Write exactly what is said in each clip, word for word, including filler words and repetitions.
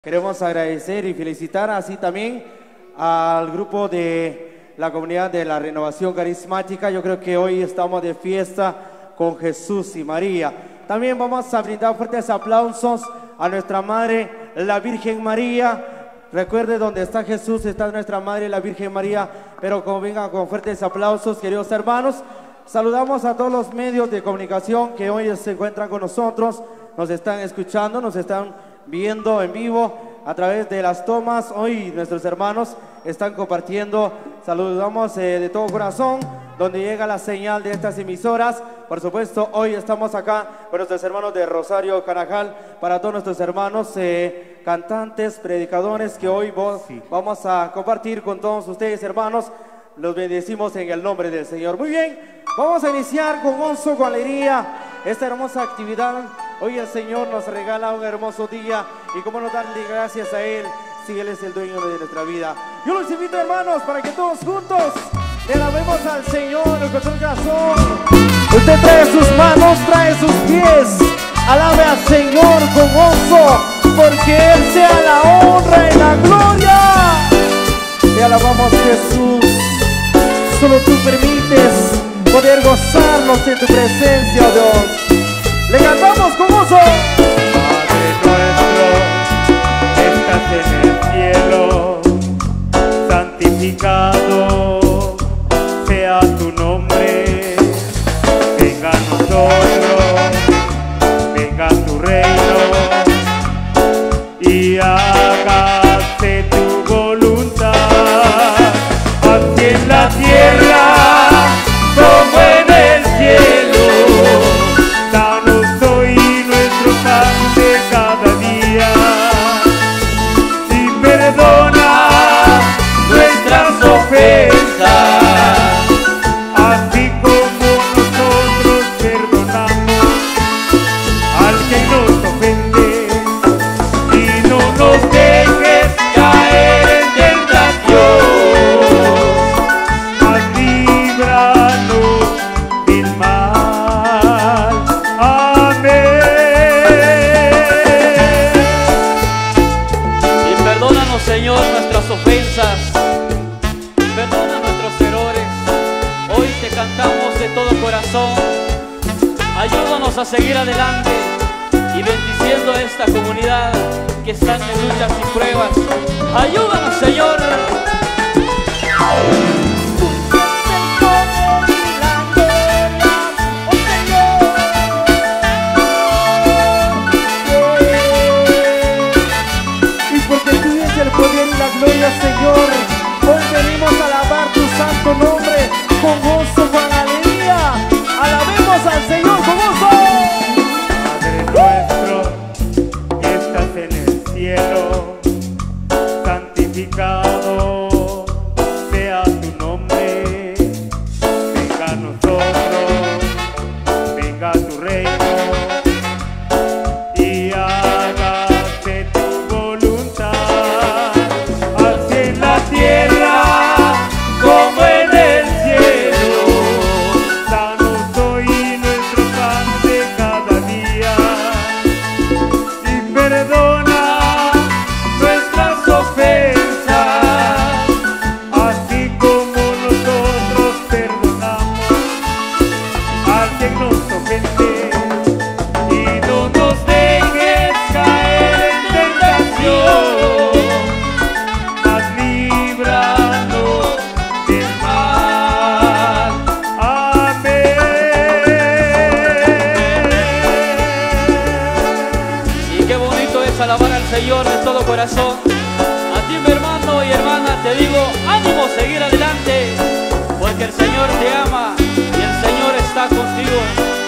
Queremos agradecer y felicitar así también al grupo de la comunidad de la Renovación Carismática. Yo creo que hoy estamos de fiesta con Jesús y María. También vamos a brindar fuertes aplausos a nuestra Madre, la Virgen María. Recuerde, donde está Jesús está nuestra Madre, la Virgen María. Pero como vengan con fuertes aplausos, queridos hermanos, saludamos a todos los medios de comunicación que hoy se encuentran con nosotros, nos están escuchando, nos están viendo en vivo a través de las tomas. Hoy nuestros hermanos están compartiendo. Saludamos eh, de todo corazón donde llega la señal de estas emisoras. Por supuesto, hoy estamos acá con nuestros hermanos de Rosario Carajal, para todos nuestros hermanos eh, cantantes, predicadores, que hoy vos, sí. vamos a compartir con todos ustedes, hermanos. Los bendecimos en el nombre del Señor. Muy bien, vamos a iniciar con gozo, con alegría esta hermosa actividad. Hoy el Señor nos regala un hermoso día y cómo no darle gracias a Él si Él es el dueño de nuestra vida. Yo los invito, hermanos, para que todos juntos le alabemos al Señor con todo el corazón. Usted trae sus manos, trae sus pies, alabe al Señor con gozo, porque Él sea la honra y la gloria. Te alabamos, Jesús. Solo tú permites poder gozarnos en tu presencia, oh Dios. Le cantamos con gozo. Padre nuestro, estás en el cielo, santificado sea tu nombre. Venga a nosotros, venga a tu reino y hágase tu voluntad, así en la tierra como en el cielo. Danos hoy nuestro pan de cada día y perdona nuestras ofensas, así como nosotros perdonamos al que nos ofende, y no nos dejes caer en tentación, mas líbranos del mal. Señor, nuestras ofensas, perdona nuestros errores. Hoy te cantamos de todo corazón. Ayúdanos a seguir adelante y bendiciendo a esta comunidad que están en luchas y pruebas. Ayúdanos, Señor. Gloria, Señor, hoy venimos a alabar tu santo nombre con gozo, con alegría. Alabemos al Señor con gozo. Padre nuestro que estás en el cielo, santificado sea tu nombre. Venga a nosotros, venga a tu reino y hágase tu voluntad, tierra como en el cielo. Danos hoy nuestro pan de cada día y perdona nuestras ofensas, así como nosotros perdonamos al que nos ofende, y no nos dejes caer en tentación, alabar al Señor de todo corazón. A ti, mi hermano y hermana, te digo, ánimo, seguir adelante, porque el Señor te ama y el Señor está contigo.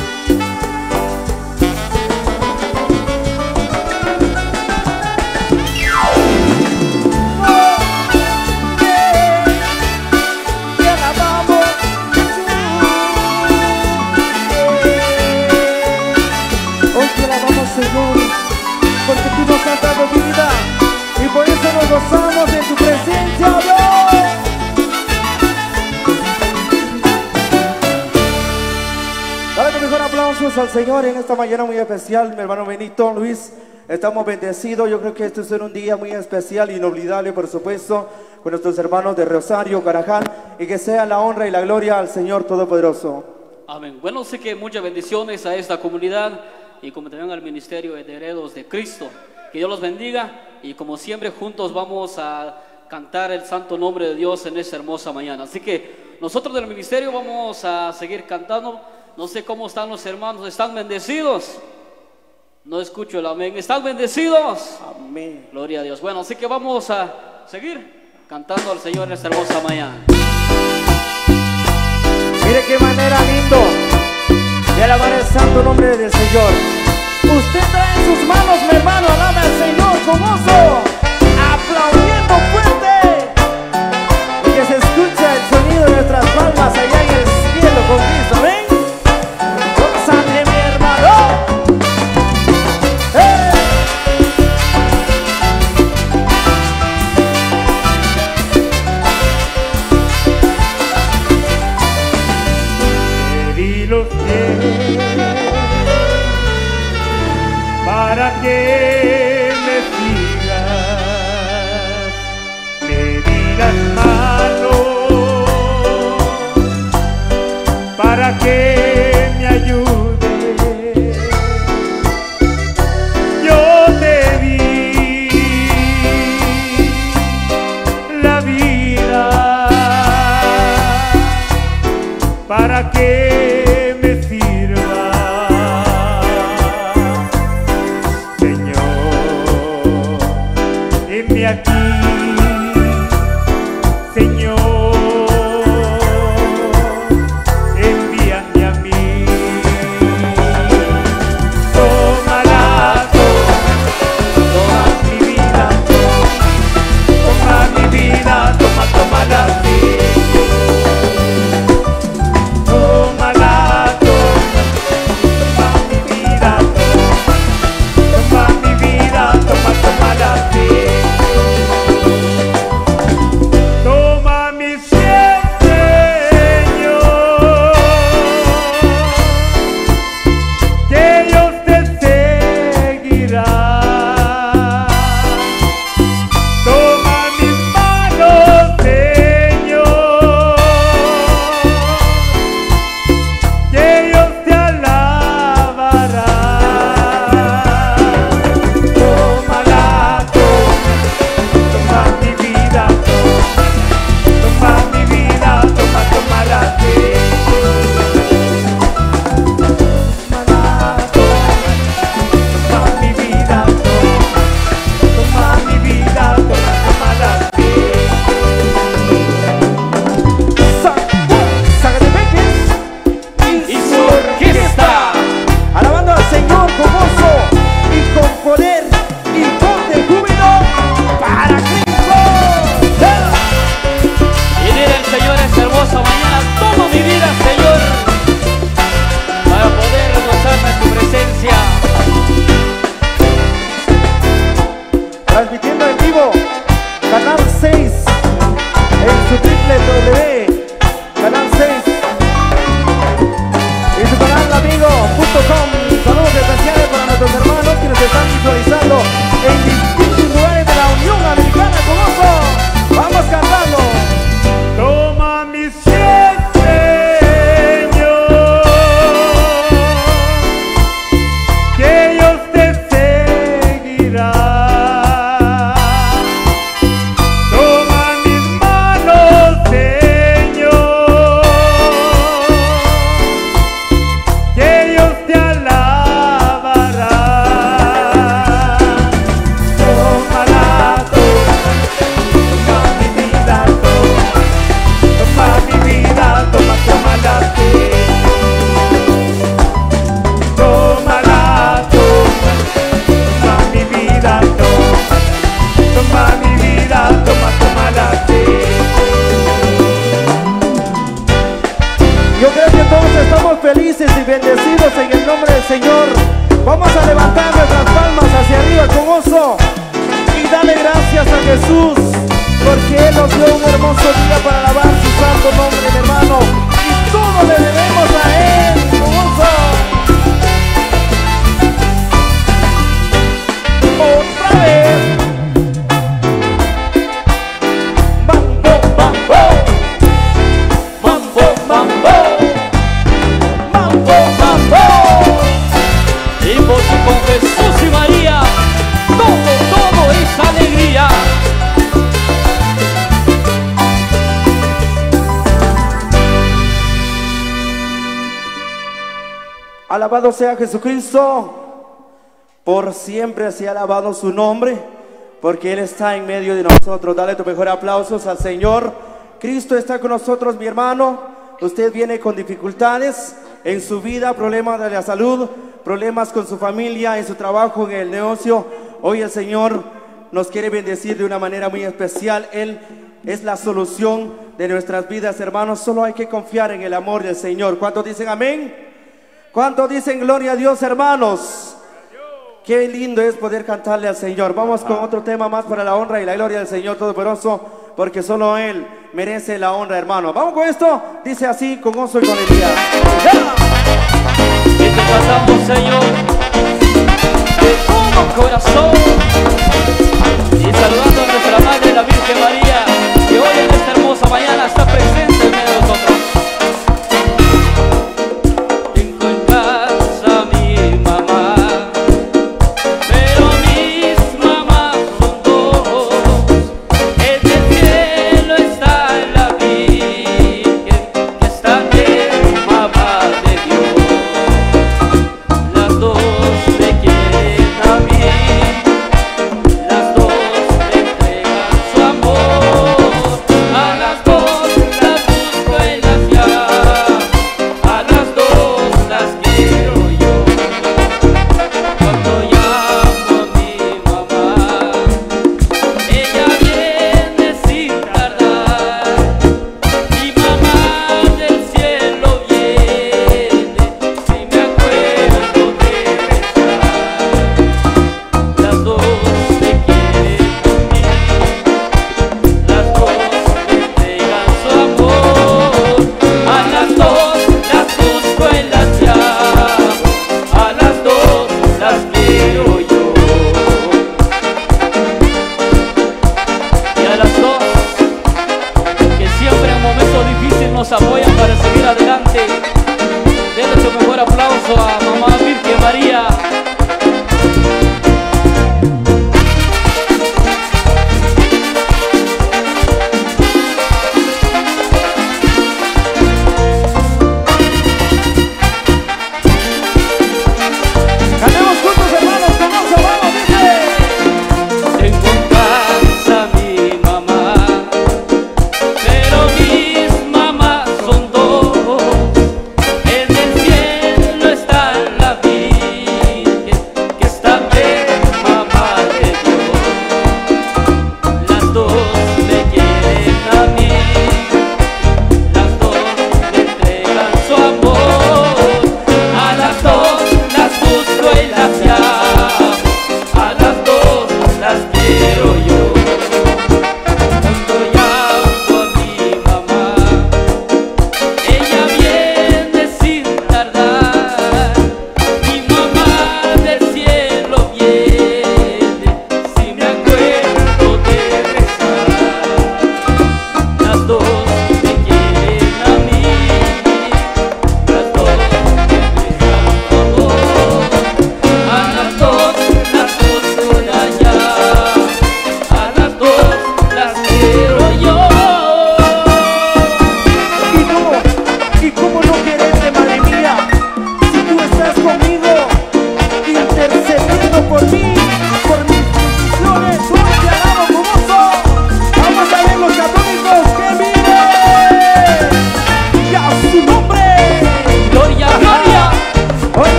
Porque tú nos has dado vida y por eso nos gozamos en tu presencia, Dios. Dale, Señor en esta mañana muy especial, mi hermano Benito, Luis. Estamos bendecidos. Yo creo que este es un día muy especial, inolvidable, por supuesto, con nuestros hermanos de Rosario, Carajal, y que sea la honra y la gloria al Señor Todopoderoso. Amén. Bueno, sé que muchas bendiciones a esta comunidad y como también al Ministerio de Herederos de Cristo. Que Dios los bendiga y como siempre juntos vamos a cantar el santo nombre de Dios en esta hermosa mañana. Así que nosotros del ministerio vamos a seguir cantando. No sé cómo están los hermanos, ¿están bendecidos? No escucho el amén. ¿Están bendecidos? Amén. Gloria a Dios. Bueno, así que vamos a seguir cantando al Señor en esta hermosa mañana. Mire qué manera lindo de alabar el santo nombre del Señor. Usted trae en sus manos, mi hermano, alaba al Señor con gozo, aplaudiendo fuerte, y que se escucha el sonido de nuestras palmas allá en el cielo con Cristo. Amén. Gózate, mi hermano. ¡Eh! Te di los pies para que me sigas, te di las manos para que me ayudes, yo te di la vida para que me sirva. Heme aquí, Señor, envíame a mí. Tómala, toma mi vida, toma mi vida, toma, tómala a ti. Tómala, toma mi vida, toma mi vida, toma, tómala a ti. Transmitiendo en vivo, Canal seis, en su triple W, Canal seis, y su canal amigo punto com. Saludos especiales para nuestros hermanos que nos están visualizando en distintos lugares de la Unión Americana. Con gozo, vamos cantando. Toma mi Señor, que ellos te seguirán. Yo creo que todos estamos felices y bendecidos en el nombre del Señor. Vamos a levantar nuestras palmas hacia arriba con gozo y darle gracias a Jesús, porque Él nos dio un hermoso día para alabar su santo nombre, mi hermano, y todo le debemos a Él con gozo. Alabado sea Jesucristo. Por siempre sea alabado su nombre, porque Él está en medio de nosotros. Dale tu mejor aplausos al Señor. Cristo está con nosotros, mi hermano. Usted viene con dificultades en su vida, problemas de la salud, problemas con su familia, en su trabajo, en el negocio. Hoy el Señor nos quiere bendecir de una manera muy especial. Él es la solución de nuestras vidas, hermanos. Solo hay que confiar en el amor del Señor. ¿Cuántos dicen amén? ¿Cuántos dicen gloria a Dios, hermanos? Qué lindo es poder cantarle al Señor. Vamos con otro tema más para la honra y la gloria del Señor Todopoderoso, porque solo Él merece la honra, hermano. Vamos con esto. Dice así, con gozo y con alegría. Y te cantamos, Señor, de todo corazón. Y saludando a nuestra Madre, la Virgen María, que hoy en esta hermosa mañana está presente en medio de nosotros. Tengo en casa a mi mamá, pero mis mamás son dos. En el cielo está la Virgen, que es también mamá de Dios. Las dos me quieren a mí, las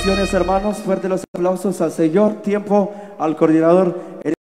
bendiciones, hermanos. Fuerte los aplausos al Señor. Tiempo al coordinador.